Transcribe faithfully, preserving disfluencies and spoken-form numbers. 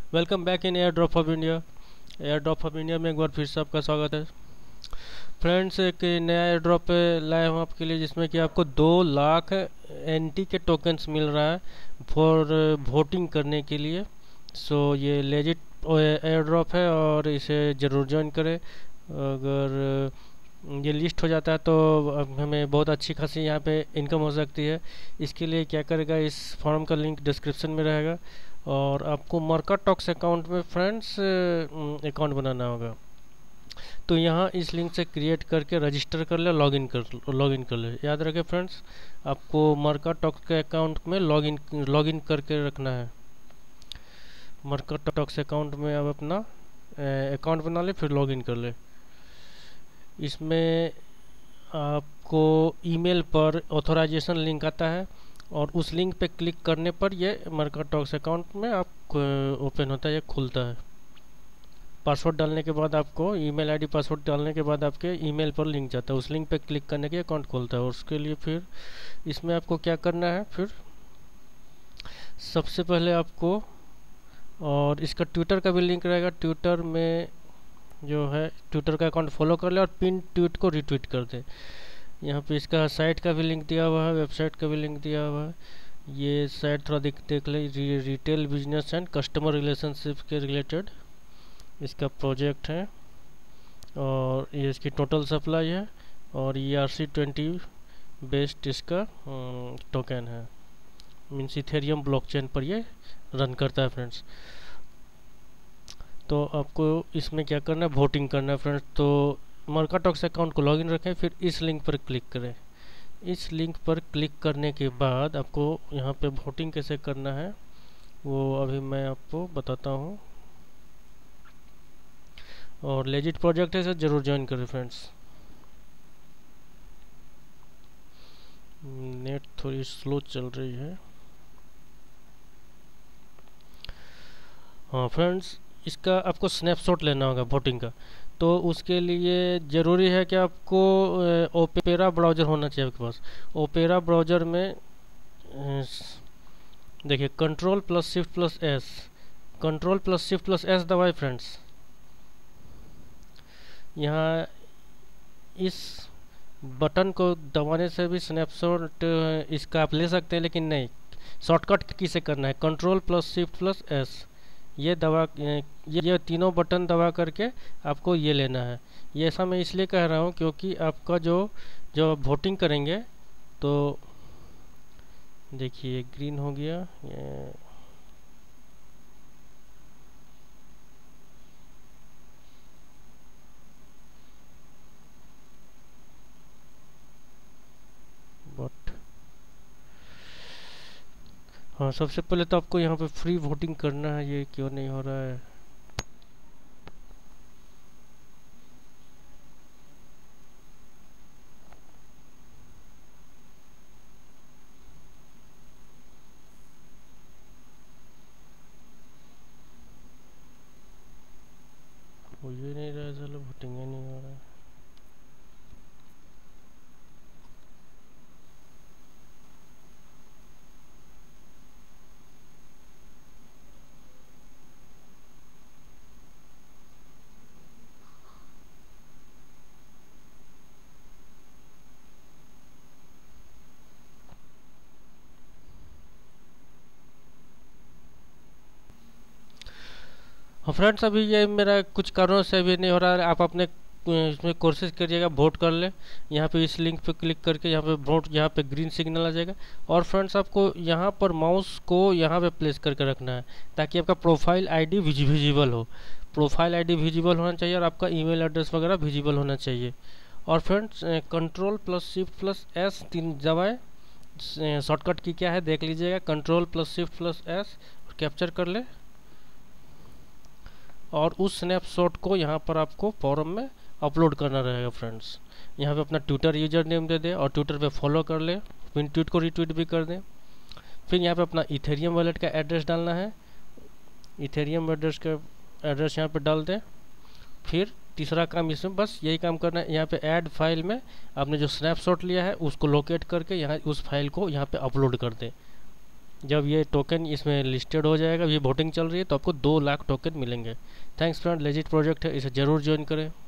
Welcome back in air drop of India. Air drop of India में एक बार फिर से आपका स्वागत है। फ्रेंड्स, एक नया एयर ड्रॉप लाया हूँ आपके लिए, जिसमें कि आपको दो लाख एनटी के टोकन्स मिल रहा है फॉर वोटिंग करने के लिए। सो ये लेजिट एयर ड्रॉप है और इसे ज़रूर ज्वाइन करें। अगर ये लिस्ट हो जाता है तो हमें बहुत अच्छी खासी यहाँ पे इनकम हो सकती है। इसके लिए क्या करेगा, इस फॉर्म का लिंक डिस्क्रिप्शन में रहेगा और आपको मरका टॉक्स अकाउंट में फ्रेंड्स अकाउंट बनाना होगा। तो यहाँ इस लिंक से क्रिएट करके रजिस्टर कर ले, लॉगिन कर लॉगिन कर ले। याद रखें फ्रेंड्स, आपको मरका टॉक्स के अकाउंट में लॉगिन लॉगिन करके रखना है। मरका टॉक्स अकाउंट में आप अपना अकाउंट बना ले, फिर लॉगिन कर ले। इसमें आपको ईमेल पर ऑथराइजेशन लिंक आता है और उस लिंक पे क्लिक करने पर ये मरका टॉक्स अकाउंट में आप ओपन होता है, ये खुलता है। पासवर्ड डालने के बाद आपको ईमेल आईडी पासवर्ड डालने के बाद आपके ईमेल पर लिंक जाता है, उस लिंक पे क्लिक करने के अकाउंट खुलता है। और उसके लिए फिर इसमें आपको क्या करना है, फिर सबसे पहले आपको, और इसका ट्विटर का भी लिंक रहेगा, ट्विटर में जो है ट्विटर का अकाउंट फॉलो कर ले और पिन ट्वीट को रिट्वीट कर दे। यहाँ पे इसका साइट का भी लिंक दिया हुआ है, वेबसाइट का भी लिंक दिया हुआ है। ये साइट थोड़ा देख देख ले, री, retail business and customer relationship के रिलेटेड इसका प्रोजेक्ट है और ये इसकी टोटल सप्लाई है और E R C twenty based इसका टोकन है, मीन्स इथेरियम ब्लॉकचेन पर ये रन करता है फ्रेंड्स। तो आपको इसमें क्या करना है, वोटिंग करना है फ्रेंड्स। तो मरका टॉक्स अकाउंट को लॉगिन रखें, फिर इस लिंक पर क्लिक करें। इस लिंक पर क्लिक करने के बाद आपको यहाँ पे वोटिंग कैसे करना है वो अभी मैं आपको बताता हूँ। और लेजिट प्रोजेक्ट है, इसे ज़रूर ज्वाइन करें फ्रेंड्स। नेट थोड़ी स्लो चल रही है। हाँ फ्रेंड्स, इसका आपको स्नैपशॉट लेना होगा वोटिंग का। तो उसके लिए ज़रूरी है कि आपको ओपेरा ब्राउज़र होना चाहिए आपके पास। ओपेरा ब्राउज़र में देखिए, control plus shift plus S, control plus shift plus S दबाए फ्रेंड्स। यहाँ इस बटन को दबाने से भी स्नैपशॉट इसका आप ले सकते हैं, लेकिन नहीं, शॉर्टकट की से करना है। Control plus shift plus S ये दबा ये ये तीनों बटन दबा करके आपको ये लेना है। ये ऐसा मैं इसलिए कह रहा हूँ क्योंकि आपका जो जो वोटिंग करेंगे तो देखिए ग्रीन हो गया, ये बट हाँ, सबसे पहले तो आपको यहाँ पे फ्री वोटिंग करना है। ये क्यों नहीं हो रहा है? हो ये नहीं रहा है, चलो वोटिंग ही नहीं हो रहा है। हाँ फ्रेंड्स, अभी ये मेरा कुछ कारणों से अभी नहीं हो रहा है। आप अपने इसमें कोशिश करिएगा, वोट कर ले। यहाँ पे इस लिंक पे क्लिक करके यहाँ पे वोट, यहाँ पे ग्रीन सिग्नल आ जाएगा। और फ्रेंड्स, आपको यहाँ पर माउस को यहाँ पे प्लेस करके रखना है ताकि आपका प्रोफाइल आईडी विजिबल हो। प्रोफाइल आईडी विजिबल होना चाहिए और आपका ईमेल एड्रेस वगैरह विजिबल होना चाहिए। और friends, control plus shift plus S तीन दबाएँ। शॉर्टकट की क्या है देख लीजिएगा, control plus shift plus S, capture कर ले और उस स्नैपशॉट को यहाँ पर आपको फॉरम में अपलोड करना रहेगा फ्रेंड्स। यहाँ पे अपना ट्विटर यूजर नेम दे दे और ट्विटर पे फॉलो कर ले, पिन ट्वीट को रिट्वीट भी कर दे। फिर यहाँ पे अपना इथेरियम वॉलेट का एड्रेस डालना है, इथेरियम एड्रेस का एड्रेस यहाँ पे डाल दे। फिर तीसरा काम इसमें बस यही काम करना है, यहाँ पे ऐड फाइल में आपने जो स्नैपशॉट लिया है उसको लोकेट करके यहाँ उस फाइल को यहाँ पे अपलोड कर दे। जब ये टोकन इसमें लिस्टेड हो जाएगा, ये वोटिंग चल रही है, तो आपको दो लाख टोकन मिलेंगे। थैंक्स फ्रेंड, लेजिट प्रोजेक्ट है, इसे ज़रूर ज्वाइन करें।